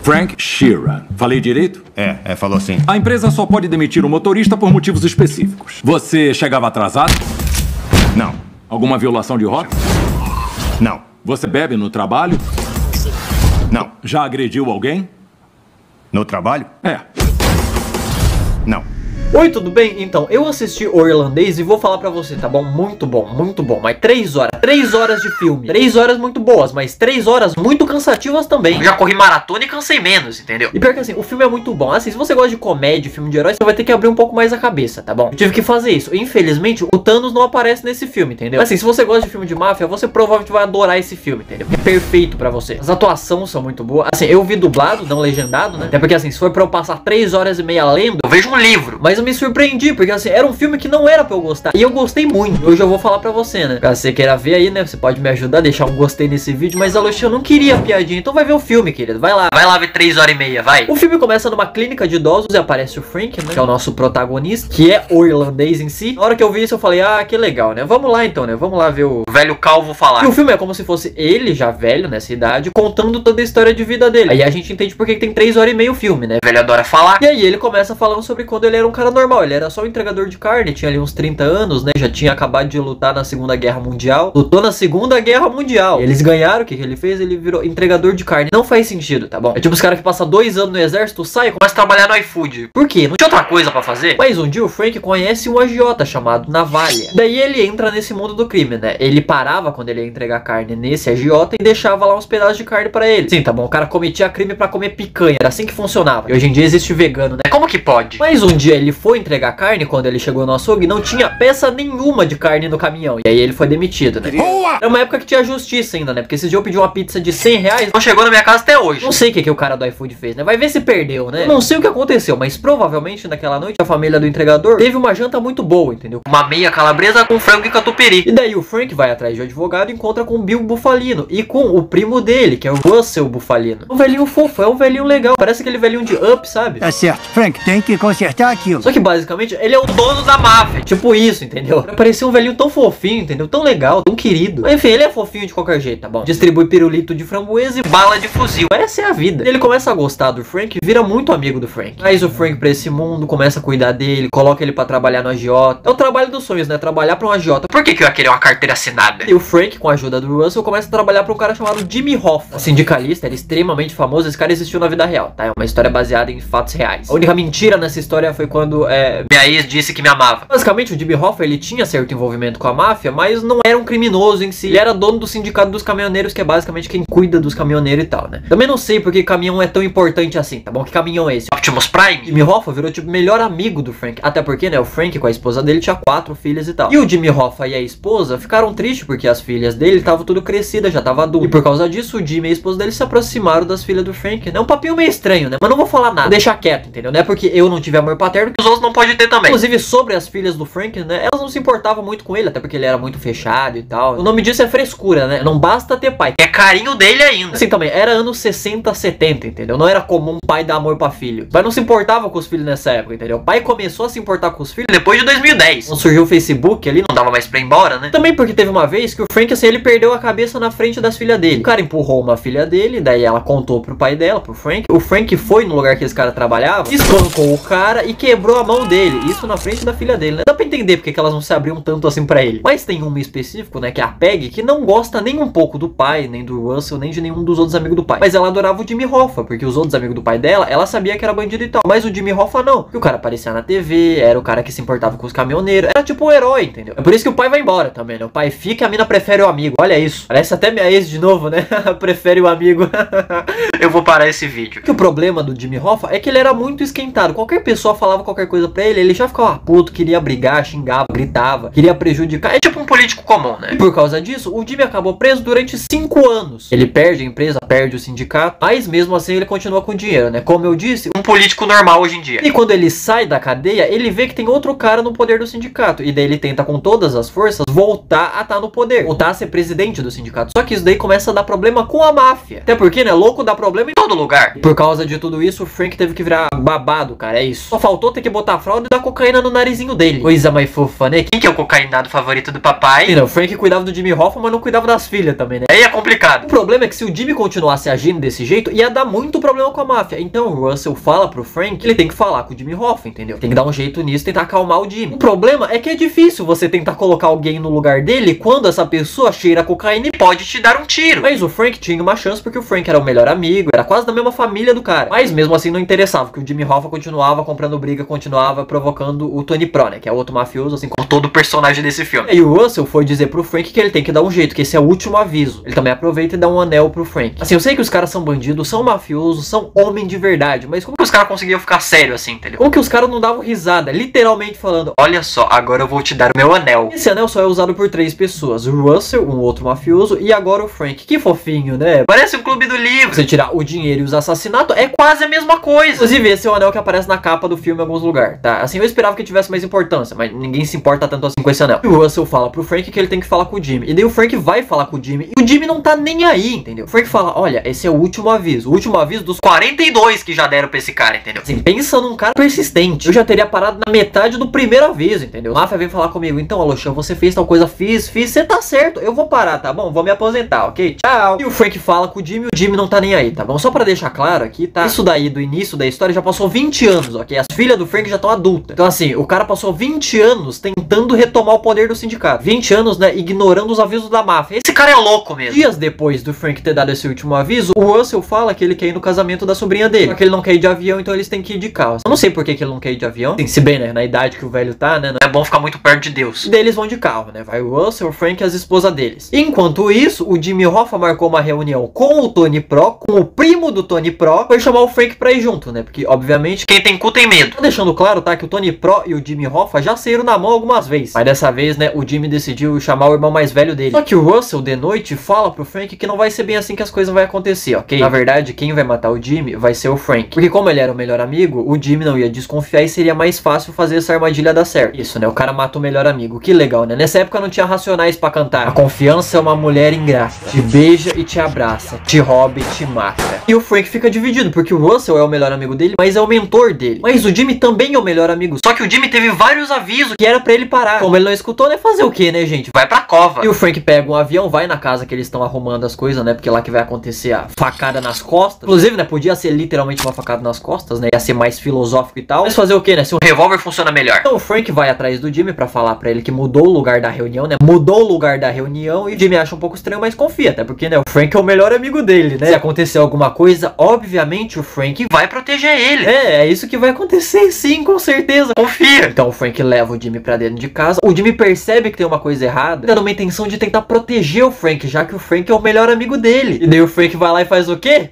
Frank Sheeran. Falei direito? Falou sim. A empresa só pode demitir o motorista por motivos específicos. Você chegava atrasado? Não. Alguma violação de rota? Não. Você bebe no trabalho? Não. Já agrediu alguém? No trabalho? Não. Oi, tudo bem? Então, eu assisti O Irlandês e vou falar pra você, tá bom? Muito bom, mas 3 horas. 3 horas de filme. 3 horas muito boas, mas 3 horas muito cansativas também. Eu já corri maratona e cansei menos, entendeu? E pior que assim, o filme é muito bom. Assim, se você gosta de comédia, filme de herói, você vai ter que abrir um pouco mais a cabeça, tá bom? Eu tive que fazer isso. Infelizmente, o Thanos não aparece nesse filme, entendeu? Assim, se você gosta de filme de máfia, você provavelmente vai adorar esse filme, entendeu? É perfeito pra você. As atuações são muito boas. Assim, eu vi dublado, não legendado, né? Até porque assim, se for pra eu passar 3 horas e meia lendo, eu vejo um livro. Mas eu me surpreendi, porque assim, era um filme que não era pra eu gostar. E eu gostei muito. Hoje eu vou falar pra você, né? Caso você queira ver aí, né? Você pode me ajudar a deixar um gostei nesse vídeo. Mas a Lucia não queria piadinha. Então vai ver o filme, querido. Vai lá ver 3 horas e meia, vai. O filme começa numa clínica de idosos e aparece o Frank, né? Que é o nosso protagonista, que é o irlandês em si. Na hora que eu vi isso, eu falei, ah, que legal, né? Vamos lá então, né? Vamos lá ver o velho calvo falar. E o filme é como se fosse ele, já velho, nessa idade, contando toda a história de vida dele. Aí a gente entende porque tem 3 horas e meia o filme, né? O velho adora falar. E aí ele começa falando sobre quando ele era um cara normal. Ele era só um entregador de carne, tinha ali uns 30 anos, né? Já tinha acabado de lutar na Segunda Guerra Mundial. Lutou na Segunda Guerra Mundial. Eles ganharam, o que ele fez? Ele virou entregador de carne. Não faz sentido, tá bom? É tipo os caras que passam 2 anos no exército, sai e começa a trabalhar no iFood. Por quê? Não tinha outra coisa pra fazer? Mas um dia o Frank conhece um agiota chamado Navalha. Daí ele entra nesse mundo do crime, né? Ele parava quando ele ia entregar carne nesse agiota e deixava lá uns pedaços de carne pra ele. Sim, tá bom, o cara cometia crime pra comer picanha. Era assim que funcionava. E hoje em dia existe vegano, né? Como que pode? Mas um dia ele foi entregar carne, quando ele chegou no açougue, não tinha peça nenhuma de carne no caminhão. E aí ele foi demitido, né? Era uma época que tinha justiça ainda, né? Porque esse dia eu pedi uma pizza de 100 reais, não chegou na minha casa até hoje. Não sei o que o cara do iFood fez, né? Vai ver se perdeu, né? Eu não sei o que aconteceu, mas provavelmente naquela noite a família do entregador teve uma janta muito boa, entendeu? Uma meia calabresa com frango e catupiry. E daí o Frank vai atrás de um advogado e encontra com o Bill Bufalino e com o primo dele, que é o Russell Bufalino. Um velhinho fofo, é um velhinho legal. Parece aquele velhinho de Up, sabe? Tá certo, Frank, tem que consertar aquilo. Só que basicamente ele é o dono da máfia. Tipo isso, entendeu? Parecia um velhinho tão fofinho, entendeu? Tão legal, tão querido. Mas, enfim, ele é fofinho de qualquer jeito, tá bom? Distribui pirulito de framboesa e bala de fuzil. Essa é a vida. Ele começa a gostar do Frank e vira muito amigo do Frank. Traz o Frank pra esse mundo, começa a cuidar dele, coloca ele pra trabalhar no agiota. É o trabalho dos sonhos, né? Trabalhar pra um agiota. Por que eu ia querer uma carteira assinada? E o Frank, com a ajuda do Russell, começa a trabalhar pra um cara chamado Jimmy Hoffa. Sindicalista, ele é extremamente famoso. Esse cara existiu na vida real, tá? É uma história baseada em fatos reais. A única mentira nessa história foi quando minha ex disse que me amava. Basicamente, o Jimmy Hoffa, ele tinha certo envolvimento com a máfia, mas não era um criminoso em si. Ele era dono do sindicato dos caminhoneiros, que é basicamente quem cuida dos caminhoneiros e tal, né? Também não sei porque caminhão é tão importante assim, tá bom? Que caminhão é esse? Optimus Prime? Jimmy Hoffa virou tipo melhor amigo do Frank. Até porque, né, o Frank com a esposa dele tinha 4 filhas e tal. E o Jimmy Hoffa e a esposa ficaram tristes porque as filhas dele estavam tudo crescidas, já tava adulto. E por causa disso, o Jimmy e a esposa dele se aproximaram das filhas do Frank, né? Um papinho meio estranho, né? Mas não vou falar nada, vou deixar quieto, entendeu? Não é porque eu não tive amor paterno que os outros não podem ter também. Inclusive, sobre as filhas do Frank, né? Elas não se importavam muito com ele, até porque ele era muito fechado e tal. O nome disso é frescura, né? Não basta ter pai. É carinho dele ainda. Assim também, era anos 60, 70, entendeu? Não era comum pai dar amor pra filho. O pai não se importava com os filhos nessa época, entendeu? O pai começou a se importar com os filhos depois de 2010. Quando surgiu o Facebook ali, não dava mais pra ir embora, né? Também porque teve uma vez que o Frank, assim, ele perdeu a cabeça na frente das filhas dele. O cara empurrou uma filha dele, daí ela contou pro pai dela, pro Frank. O Frank foi no lugar que esse cara trabalhava, espancou o cara e quebrou a mão dele. Isso na frente da filha dele, né? Dá pra entender porque que elas não se abriam tanto assim pra ele. Mas tem uma específico, né, que é a Peg, que não gosta nem um pouco do pai, nem do Russell, nem de nenhum dos outros amigos do pai. Mas ela adorava o Jimmy Hoffa, porque os outros amigos do pai dela, ela sabia que era bandido e tal. Mas o Jimmy Hoffa não. Porque o cara aparecia na TV, era o cara que se importava com os caminhoneiros. Era tipo um herói, entendeu? É por isso que o pai vai embora também, né? O pai fica e a mina prefere o amigo. Olha isso. Parece até minha ex de novo, né? Prefere o amigo. Eu vou parar esse vídeo. Que o problema do Jimmy Hoffa é que ele era muito esquentado. Qualquer pessoa falava qualquer coisa pra ele, ele já ficava puto, queria brigar, xingava, gritava, queria prejudicar. É tipo um político comum, né? E por causa disso, o Jimmy acabou preso durante 5 anos. Ele perde a empresa, perde o sindicato, mas mesmo assim ele continua com dinheiro, né? Como eu disse, um político normal hoje em dia. E quando ele sai da cadeia, ele vê que tem outro cara no poder do sindicato. E daí ele tenta com todas as forças voltar a estar no poder, voltar a ser presidente do sindicato. Só que isso daí começa a dar problema com a máfia. Até porque, né, louco dá problema em todo lugar. E por causa de tudo isso, o Frank teve que virar babado, cara. É isso. Só faltou ter que Frank botar a fralda e dar cocaína no narizinho dele. Coisa mais fofa, né? Quem que é o cocainado favorito do papai? E não, o Frank cuidava do Jimmy Hoffa, mas não cuidava das filhas também, né? Aí é complicado. O problema é que se o Jimmy continuasse agindo desse jeito, ia dar muito problema com a máfia. Então o Russell fala pro Frank que ele tem que falar com o Jimmy Hoffa, entendeu? Tem que dar um jeito nisso, tentar acalmar o Jimmy. O problema é que é difícil você tentar colocar alguém no lugar dele quando essa pessoa cheira cocaína e pode te dar um tiro. Mas o Frank tinha uma chance porque o Frank era o melhor amigo, era quase da mesma família do cara. Mas mesmo assim não interessava, porque o Jimmy Hoffa continuava comprando briga, continuava provocando o Tony Pro, né? Que é outro mafioso, assim como todo personagem desse filme. E o Russell foi dizer pro Frank que ele tem que dar um jeito, que esse é o último aviso. Ele também aproveita e dá um anel pro Frank. Assim, eu sei que os caras são bandidos, são mafiosos, são homem de verdade, mas como que os caras conseguiam ficar sério assim, entendeu? Como que os caras não davam risada, literalmente falando: olha só, agora eu vou te dar o meu anel. Esse anel só é usado por 3 pessoas: o Russell, um outro mafioso, e agora o Frank. Que fofinho, né? Parece um clube do livro. Você tirar o dinheiro e os assassinatos é quase a mesma coisa. Inclusive, esse é o anel que aparece na capa do filme em alguns lugares, tá? Assim, eu esperava que tivesse mais importância, mas ninguém se importa tanto assim com esse anel. E o Russell fala pro Frank que ele tem que falar com o Jimmy. E daí o Frank vai falar com o Jimmy, e o Jimmy não tá nem aí, entendeu? O Frank fala: olha, esse é o último aviso. O último aviso dos 42 que já deram pra esse cara, entendeu? Assim, pensa num cara persistente. Eu já teria parado na metade do primeiro aviso, entendeu? A máfia vem falar comigo: então, Aloxan, você fez tal coisa, fiz, você tá certo, eu vou parar, tá bom? Vou me aposentar, ok? Tchau. E o Frank fala com o Jimmy não tá nem aí, tá bom? Só pra deixar claro aqui, tá? Isso daí do início da história já passou 20 anos, ok? As filhas do Frank já estão adultas. Então assim, o cara passou 20 anos tentando retomar o poder do sindicato. 20 anos, né, ignorando os avisos da máfia. Esse cara é louco mesmo. Dias depois do Frank ter dado esse último aviso, o Russell fala que ele quer ir no casamento da sobrinha dele. Só que ele não quer ir de avião, então eles têm que ir de carro. Eu não sei por que ele não quer ir de avião. Assim, se bem, né, na idade que o velho tá, né, não é bom ficar muito perto de Deus. E daí eles vão de carro, né? Vai o Russell, o Frank e as esposas deles. Enquanto isso, o Jimmy Hoffa marcou uma reunião com o Tony Pro, com o primo do Tony Pro, foi chamar o Frank pra ir junto, né? Porque, obviamente, quem tem cu tem medo. Tô deixando claro, tá, que o Tony Pro e o Jimmy Hoffa já saíram na mão algumas vezes. Mas dessa vez, né, o Jimmy decidiu chamar o irmão mais velho dele. Só que o Russell, de noite, fala pro Frank que não vai ser bem assim que as coisas vão acontecer, ok? Na verdade, quem vai matar o Jimmy vai ser o Frank. Porque como ele era o melhor amigo, o Jimmy não ia desconfiar e seria mais fácil fazer essa armadilha dar certo. Isso, né? O cara mata o melhor amigo. Que legal, né? Nessa época não tinha Racionais pra cantar: a confiança é uma mulher ingrata, te beija e te abraça, te rouba e te mata. E o Frank fica dividido, porque o Russell é o melhor amigo dele, mas é o mentor dele. Mas o Jimmy também é o melhor amigo. Só que o Jimmy teve vários avisos que era pra ele parar. Como ele não escutou, né? Fazer o que, né, gente? Vai pra cova. E o Frank pega um avião, vai na casa que eles estão arrumando as coisas, né? Porque lá que vai acontecer a facada nas costas. Inclusive, né? Podia ser literalmente uma facada nas costas, né? Ia ser mais filosófico e tal. Mas fazer o que, né? Se um revólver funciona melhor. Então o Frank vai atrás do Jimmy pra falar pra ele que mudou o lugar da reunião, né? Mudou o lugar da reunião. E o Jimmy acha um pouco estranho, mas confia. Até porque, né? O Frank é o melhor amigo dele, né? Se acontecer alguma coisa, obviamente o Frank vai proteger ele. É isso que vai acontecer, sim, com certeza. Confia. Então o Frank leva o Jimmy pra dentro de casa. O Jimmy percebe que tem uma coisa errada, dando uma intenção de tentar proteger o Frank, já que o Frank é o melhor amigo dele. E daí o Frank vai lá e faz o quê?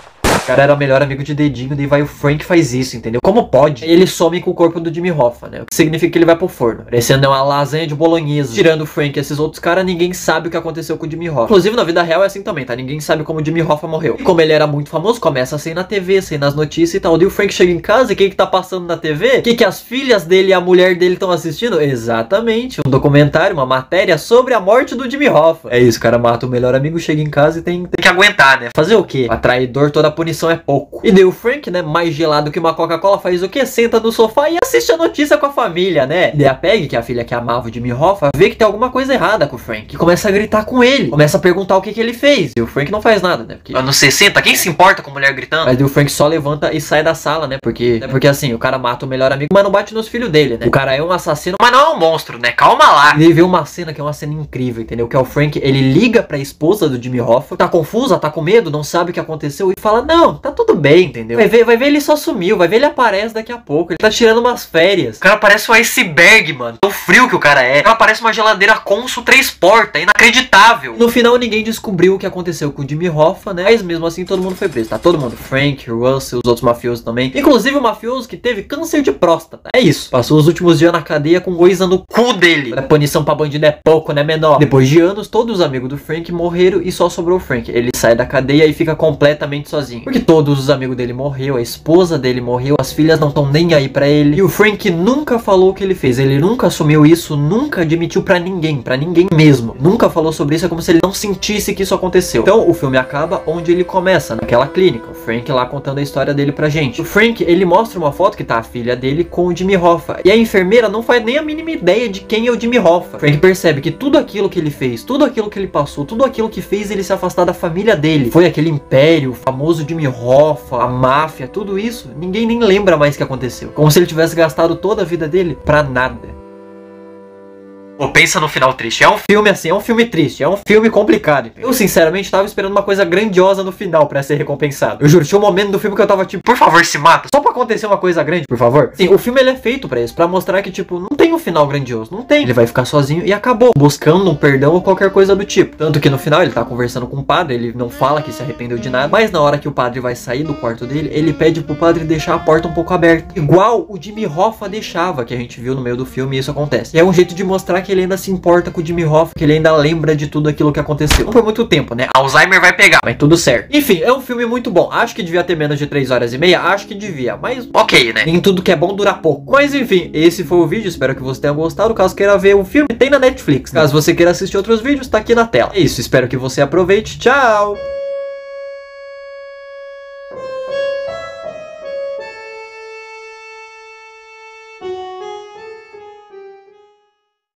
O cara era o melhor amigo de dedinho, daí vai o Frank faz isso, entendeu? Como pode? Ele some com o corpo do Jimmy Hoffa, né? O que significa que ele vai pro forno. Parecendo uma lasanha de bolonhesa. Tirando o Frank e esses outros caras, ninguém sabe o que aconteceu com o Jimmy Hoffa. Inclusive, na vida real é assim também, tá? Ninguém sabe como o Jimmy Hoffa morreu. E como ele era muito famoso, começa a sair na TV, sair nas notícias e tal. Daí o Frank chega em casa e quem que tá passando na TV? O que as filhas dele e a mulher dele estão assistindo? Exatamente. Um documentário, uma matéria sobre a morte do Jimmy Hoffa. É isso, o cara mata o melhor amigo, chega em casa e tem que aguentar, né? Fazer o quê? A traidor, toda a punição é pouco. E daí o Frank, né, mais gelado que uma Coca-Cola, faz o quê? Senta no sofá e assiste a notícia com a família, né? E daí a Peggy, que é a filha que amava o Jimmy Hoffa, vê que tem alguma coisa errada com o Frank. E começa a gritar com ele. Começa a perguntar o que ele fez. E o Frank não faz nada, né? Porque anos 60, quem se importa com mulher gritando? Mas daí o Frank só levanta e sai da sala, né? Porque assim, o cara mata o melhor amigo, mas não bate nos filhos dele, né? O cara é um assassino, mas não é um monstro, né? Calma lá. E ele vê uma cena que é uma cena incrível, entendeu? Que é o Frank, ele liga pra esposa do Jimmy Hoffa, tá confusa, tá com medo, não sabe o que aconteceu e fala: não, tá tudo bem, entendeu? Vai ver ele só sumiu, vai ver ele aparece daqui a pouco. Ele tá tirando umas férias. O cara parece um iceberg, mano. Tão frio que o cara é. O cara parece uma geladeira Consul 3 portas, inacreditável. No final ninguém descobriu o que aconteceu com o Jimmy Hoffa, né? Mas mesmo assim todo mundo foi preso, tá? Todo mundo. Frank, Russell, os outros mafiosos também. Inclusive o mafioso que teve câncer de próstata. É isso. Passou os últimos dias na cadeia com coisa no cu dele. A punição pra bandido é pouco, né, menor? Depois de anos, todos os amigos do Frank morreram e só sobrou o Frank. Ele sai da cadeia e fica completamente sozinho. Porque todos os amigos dele morreram, a esposa dele morreu, as filhas não estão nem aí pra ele. E o Frank nunca falou o que ele fez. Ele nunca assumiu isso, nunca admitiu pra ninguém mesmo. Nunca falou sobre isso, é como se ele não sentisse que isso aconteceu. Então o filme acaba onde ele começa, naquela clínica. O Frank lá contando a história dele pra gente. O Frank, ele mostra uma foto que tá a filha dele com o Jimmy Hoffa. E a enfermeira não faz nem a mínima ideia de quem é o Jimmy Hoffa. Frank percebe que tudo aquilo que ele fez, tudo aquilo que ele passou, tudo aquilo que fez ele se afastar da família dele, foi aquele império, o famoso Jimmy Hoffa, a máfia, tudo isso, ninguém nem lembra mais que aconteceu. Como se ele tivesse gastado toda a vida dele pra nada. Pô, pensa no final triste. É um filme assim, é um filme triste, é um filme complicado. Eu, sinceramente, tava esperando uma coisa grandiosa no final pra ser recompensado. Eu juro, tinha um momento do filme que eu tava tipo, por favor, se mata. Só pra acontecer uma coisa grande, por favor. Sim, o filme ele é feito pra isso, pra mostrar que, tipo, não tem um final grandioso, não tem. Ele vai ficar sozinho e acabou, buscando um perdão ou qualquer coisa do tipo. Tanto que no final ele tá conversando com o padre, ele não fala que se arrependeu de nada, mas na hora que o padre vai sair do quarto dele, ele pede pro padre deixar a porta um pouco aberta. Igual o Jimmy Hoffa deixava, que a gente viu no meio do filme, e isso acontece. E é um jeito de mostrar que ele ainda se importa com o Jimmy Hoffa, que ele ainda lembra de tudo aquilo que aconteceu. Não por muito tempo, né? Alzheimer vai pegar, mas tudo certo. Enfim, é um filme muito bom. Acho que devia ter menos de 3 horas e meia, acho que devia, mas ok, né? Nem tudo que é bom dura pouco. Mas enfim, esse foi o vídeo, espero que você tenha gostado. Caso queira ver o filme, tem na Netflix. Caso você queira assistir outros vídeos, tá aqui na tela. É isso, espero que você aproveite. Tchau!